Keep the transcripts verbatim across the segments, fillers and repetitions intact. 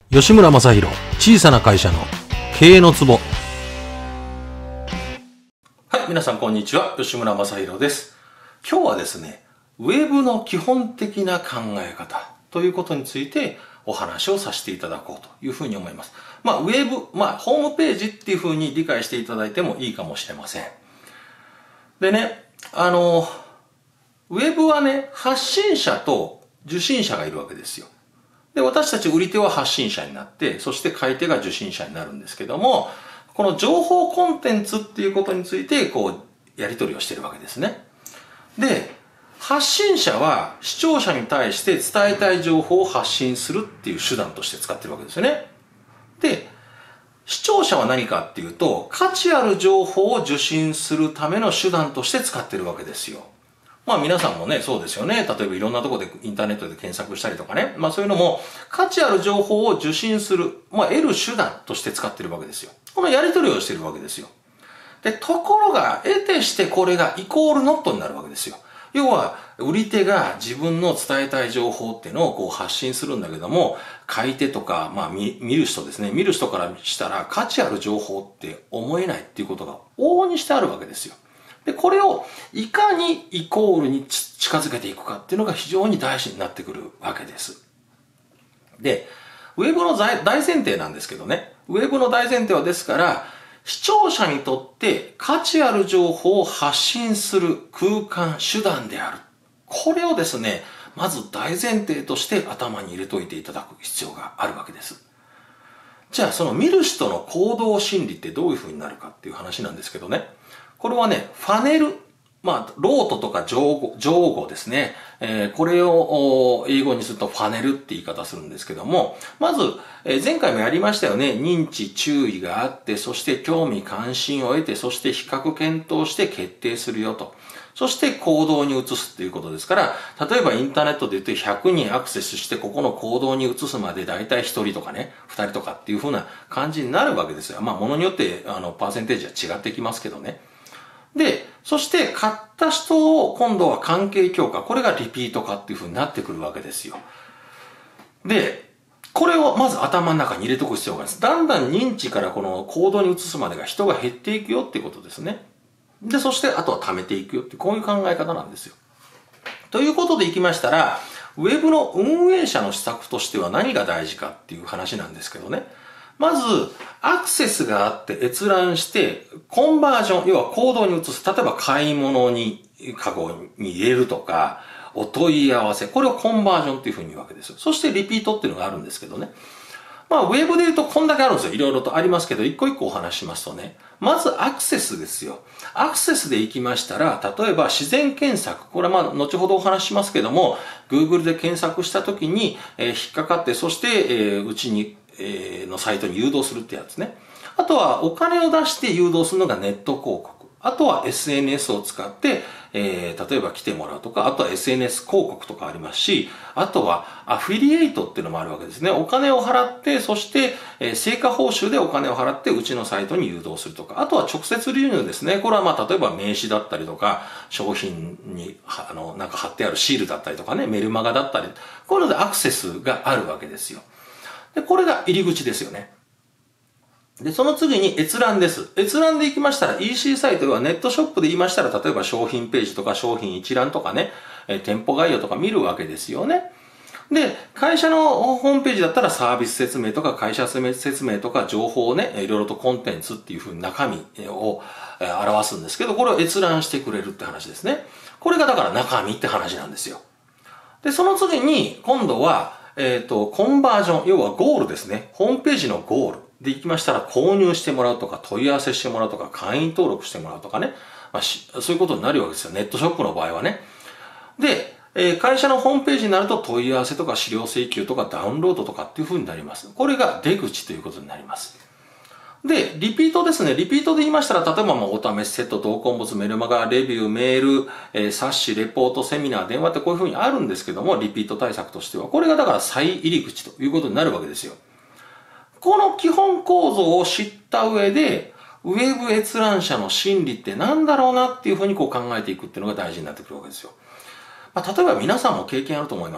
吉村正宏、小さな会社の経営のツボ。はい、皆さんこんにちは。吉村正宏です。今日はですね、ウェブの基本的な考え方ということについてお話をさせていただこうというふうに思います。まあ、ウェブ、まあ、ホームページっていうふうに理解していただいてもいいかもしれません。でね、あの、ウェブはね、発信者と受信者がいるわけですよ。で、私たち売り手は発信者になって、そして買い手が受信者になるんですけども、この情報コンテンツっていうことについて、こう、やり取りをしているわけですね。で、発信者は視聴者に対して伝えたい情報を発信するっていう手段として使ってるわけですよね。で、視聴者は何かっていうと、価値ある情報を受信するための手段として使ってるわけですよ。まあ皆さんもね、そうですよね。例えばいろんなところでインターネットで検索したりとかね。まあそういうのも価値ある情報を受信する、まあ得る手段として使ってるわけですよ。このやり取りをしてるわけですよ。で、ところが得てしてこれがイコールノットになるわけですよ。要は、売り手が自分の伝えたい情報っていうのをこう発信するんだけども、買い手とか、まあ見、見る人ですね。見る人からしたら価値ある情報って思えないっていうことが往々にしてあるわけですよ。で、これをいかにイコールに近づけていくかっていうのが非常に大事になってくるわけです。で、ウェブの大前提なんですけどね。ウェブの大前提はですから、視聴者にとって価値ある情報を発信する空間、手段である。これをですね、まず大前提として頭に入れといていただく必要があるわけです。じゃあ、その見る人の行動心理ってどういうふうになるかっていう話なんですけどね。これはね、ファネル。まあ、ロートとか上語、上語ですね。えー、これを英語にするとファネルって言い方するんですけども、まず、えー、前回もやりましたよね。認知、注意があって、そして興味関心を得て、そして比較検討して決定するよと。そして行動に移すっていうことですから、例えばインターネットで言ってひゃくにんアクセスして、ここの行動に移すまでだいたいひとりとかね、ふたりとかっていう風な感じになるわけですよ。まあ、ものによって、あの、パーセンテージは違ってきますけどね。で、そして買った人を今度は関係強化。これがリピート化っていう風になってくるわけですよ。で、これをまず頭の中に入れておく必要があります。だんだん認知からこの行動に移すまでが人が減っていくよっていうことですね。で、そしてあとは貯めていくよってこういう考え方なんですよ。ということでいきましたら、ウェブの運営者の施策としては何が大事かっていう話なんですけどね。まず、アクセスがあって閲覧して、コンバージョン、要は行動に移す。例えば買い物に、カゴに入れるとか、お問い合わせ。これをコンバージョンっていうふうに言うわけですよ。そしてリピートっていうのがあるんですけどね。まあ、ウェブで言うとこんだけあるんですよ。いろいろとありますけど、一個一個お話しますとね。まずアクセスですよ。アクセスで行きましたら、例えば自然検索。これはまあ、後ほどお話ししますけども、Google で検索したときに、えー、引っかかって、そして、えー、うちに、えー、のサイトに誘導するってやつね。あとは、お金を出して誘導するのがネット広告。あとは エスエヌエス を使って、えー、例えば来てもらうとか、あとは エスエヌエス 広告とかありますし、あとはアフィリエイトっていうのもあるわけですね。お金を払って、そして、えー、成果報酬でお金を払って、うちのサイトに誘導するとか、あとは直接流入ですね。これはまあ、例えば名刺だったりとか、商品に、あの、なんか貼ってあるシールだったりとかね、メルマガだったり、こういうのでアクセスがあるわけですよ。で、これが入り口ですよね。で、その次に閲覧です。閲覧で行きましたら イーシー サイトはネットショップで言いましたら、例えば商品ページとか商品一覧とかね、え店舗概要とか見るわけですよね。で、会社のホームページだったらサービス説明とか会社説明とか情報をね、いろいろとコンテンツっていう風に中身を表すんですけど、これを閲覧してくれるって話ですね。これがだから中身って話なんですよ。で、その次に今度は、えっと、コンバージョン、要はゴールですね。ホームページのゴール。で行きましたら購入してもらうとか問い合わせしてもらうとか会員登録してもらうとかね。まあ、そういうことになるわけですよ。ネットショップの場合はね。で、えー、会社のホームページになると問い合わせとか資料請求とかダウンロードとかっていう風になります。これが出口ということになります。で、リピートですね。リピートで言いましたら、例えばまあお試しセット、同梱物、メルマガ、レビュー、メール、えー、冊子、レポート、セミナー、電話ってこういう風にあるんですけども、リピート対策としては、これがだから再入り口ということになるわけですよ。この基本構造を知った上で、ウェブ閲覧者の心理って何だろうなっていうふうにこう考えていくっていうのが大事になってくるわけですよ。まあ、例えば皆さんも経験あると思います。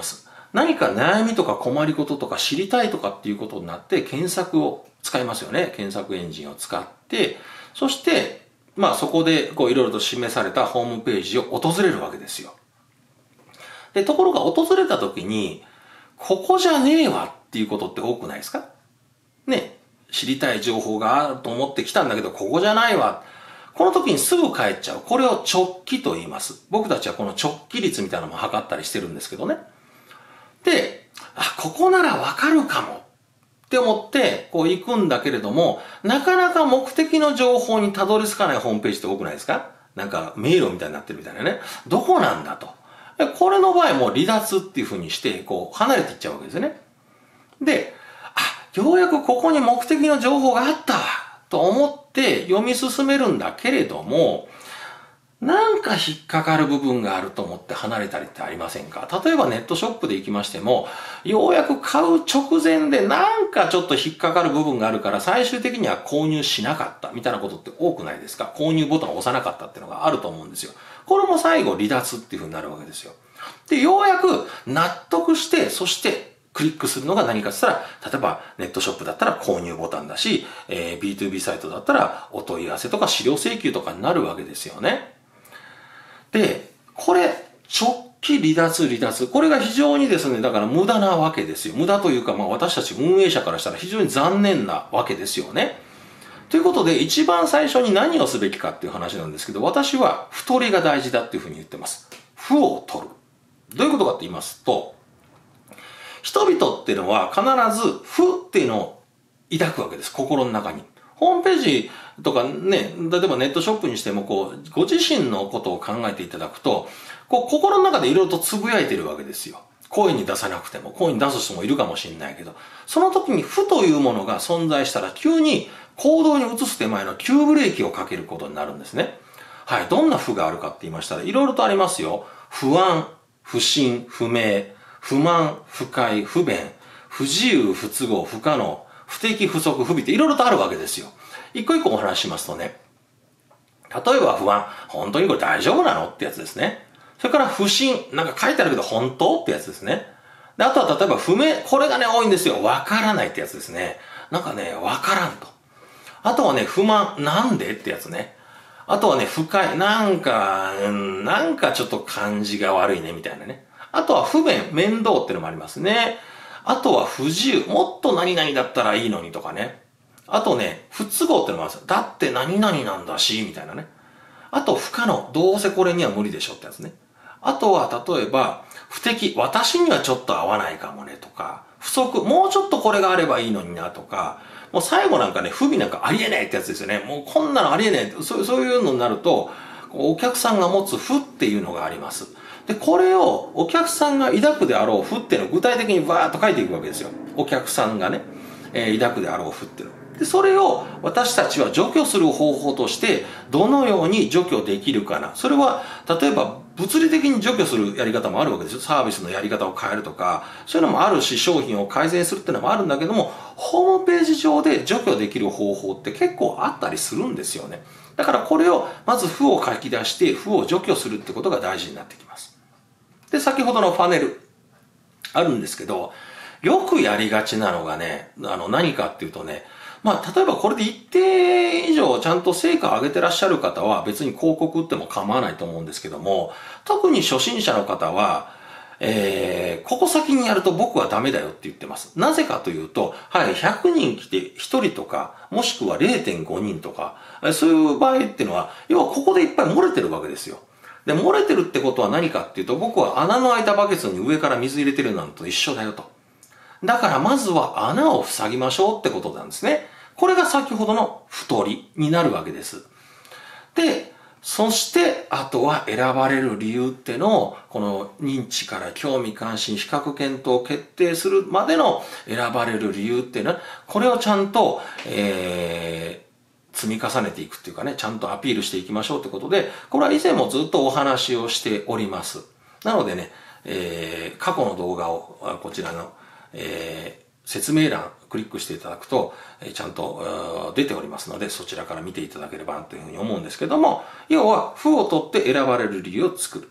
何か悩みとか困りごととか知りたいとかっていうことになって検索を使いますよね。検索エンジンを使って、そして、まあそこでこういろいろと示されたホームページを訪れるわけですよ。で、ところが訪れた時に、ここじゃねえわっていうことって多くないですかね。知りたい情報があると思ってきたんだけど、ここじゃないわ。この時にすぐ帰っちゃう。これを直帰と言います。僕たちはこの直帰率みたいなのも測ったりしてるんですけどね。で、あ、ここならわかるかもって思ってこう行くんだけれども、なかなか目的の情報にたどり着かないホームページって多くないですか？なんか迷路みたいになってるみたいなね。どこなんだと。これの場合もう離脱っていう風にしてこう離れていっちゃうわけですね。で、あ、ようやくここに目的の情報があったわと思って読み進めるんだけれども、なんか引っかかる部分があると思って離れたりってありませんか？例えばネットショップで行きましても、ようやく買う直前でなんかちょっと引っかかる部分があるから最終的には購入しなかったみたいなことって多くないですか？購入ボタンを押さなかったっていうのがあると思うんですよ。これも最後離脱っていう風になるわけですよ。で、ようやく納得して、そしてクリックするのが何かって言ったら、例えばネットショップだったら購入ボタンだし、えー、ビーツービー サイトだったらお問い合わせとか資料請求とかになるわけですよね。で、これ、直帰離脱離脱。これが非常にですね、だから無駄なわけですよ。無駄というか、まあ私たち運営者からしたら非常に残念なわけですよね。ということで、一番最初に何をすべきかっていう話なんですけど、私は太りが大事だっていうふうに言ってます。負を取る。どういうことかって言いますと、人々っていうのは必ず負っていうのを抱くわけです。心の中に。ホームページとかね、例えばネットショップにしてもこう、ご自身のことを考えていただくと、こう、心の中でいろいろとつぶやいてるわけですよ。声に出さなくても、声に出す人もいるかもしれないけど、その時に負というものが存在したら急に行動に移す手前の急ブレーキをかけることになるんですね。はい。どんな負があるかって言いましたら、いろいろとありますよ。不安、不信、不明、不満、不快、不便、不自由、不都合、不可能、不適、不足、不備っていろいろとあるわけですよ。一個一個お話ししますとね。例えば不安、本当にこれ大丈夫なのってやつですね。それから不信、なんか書いてあるけど本当ってやつですね。で、あとは例えば不明、これがね多いんですよ。わからないってやつですね。なんかね、わからんと。あとはね、不満、なんでってやつね。あとはね、不快、なんか、うん、なんかちょっと感じが悪いねみたいなね。あとは不便、面倒ってのもありますね。あとは不自由、もっと何々だったらいいのにとかね。あとね、不都合ってのもあるんですよ。だって何々なんだし、みたいなね。あと不可能、どうせこれには無理でしょってやつね。あとは例えば、不適、私にはちょっと合わないかもねとか、不足、もうちょっとこれがあればいいのになとか、もう最後なんかね、不備なんかありえないってやつですよね。もうこんなのありえない。そう、そういうのになると、お客さんが持つ負っていうのがあります。で、これをお客さんが抱くであろう負っていうのを具体的にバーッと書いていくわけですよ。お客さんがね、えー、抱くであろう負っていうの。で、それを私たちは除去する方法として、どのように除去できるかな。それは、例えば物理的に除去するやり方もあるわけですよ。サービスのやり方を変えるとか、そういうのもあるし、商品を改善するっていうのもあるんだけども、ホームページ上で除去できる方法って結構あったりするんですよね。だからこれを、まず負を書き出して、負を除去するってことが大事になってきます。で、先ほどのファネル、あるんですけど、よくやりがちなのがね、あの、何かっていうとね、まあ、例えばこれで一定以上ちゃんと成果を上げてらっしゃる方は別に広告打っても構わないと思うんですけども、特に初心者の方は、えー、ここ先にやると僕はダメだよって言ってます。なぜかというと、はい、ひゃくにん来てひとりとか、もしくは れいてんごにんとか、そういう場合っていうのは、要はここでいっぱい漏れてるわけですよ。で、漏れてるってことは何かっていうと、僕は穴の開いたバケツに上から水入れてるのと一緒だよと。だからまずは穴を塞ぎましょうってことなんですね。これが先ほどの太りになるわけです。で、そしてあとは選ばれる理由ってのを、この認知から興味関心、比較検討を決定するまでの選ばれる理由っていうのは、これをちゃんと、えー、積み重ねていくっていうかね、ちゃんとアピールしていきましょうってことで、これは以前もずっとお話をしております。なのでね、えー、過去の動画をこちらのえー、説明欄クリックしていただくと、えー、ちゃんと出ておりますので、そちらから見ていただければというふうに思うんですけども、要は、負を取って選ばれる理由を作る。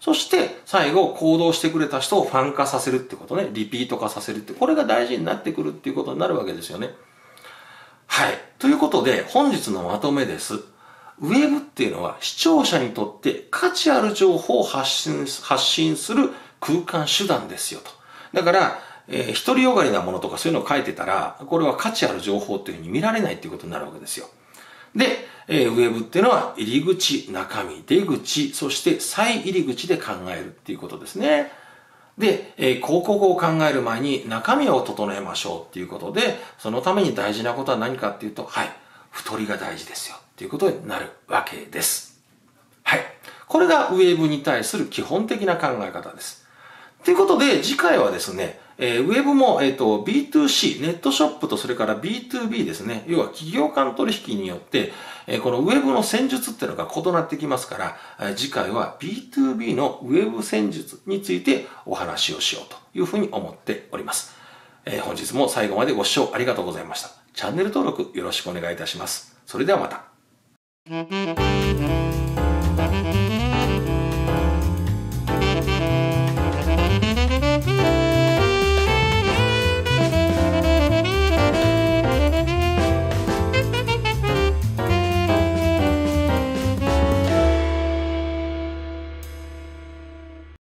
そして最後行動してくれた人をファン化させるってことね。リピート化させるって、これが大事になってくるっていうことになるわけですよね。はい。ということで本日のまとめです。ウェブっていうのは視聴者にとって価値ある情報を発信、発信する空間手段ですよと。だから、えー、独りよがりなものとかそういうのを書いてたら、これは価値ある情報っていうふうに見られないっていうことになるわけですよ。で、えー、ウェブっていうのは入り口、中身、出口、そして再入り口で考えるっていうことですね。で、えー、広告を考える前に中身を整えましょうっていうことで、そのために大事なことは何かっていうと、はい、太りが大事ですよっていうことになるわけです。はい。これがウェブに対する基本的な考え方です。ということで、次回はですね、えー、ウェブも、えっと、ビーツーシー、ネットショップとそれから ビーツービー ですね。要は企業間取引によって、えー、このウェブの戦術っていうのが異なってきますから、えー、次回は ビーツービー のウェブ戦術についてお話をしようというふうに思っております。えー、本日も最後までご視聴ありがとうございました。チャンネル登録よろしくお願いいたします。それではまた。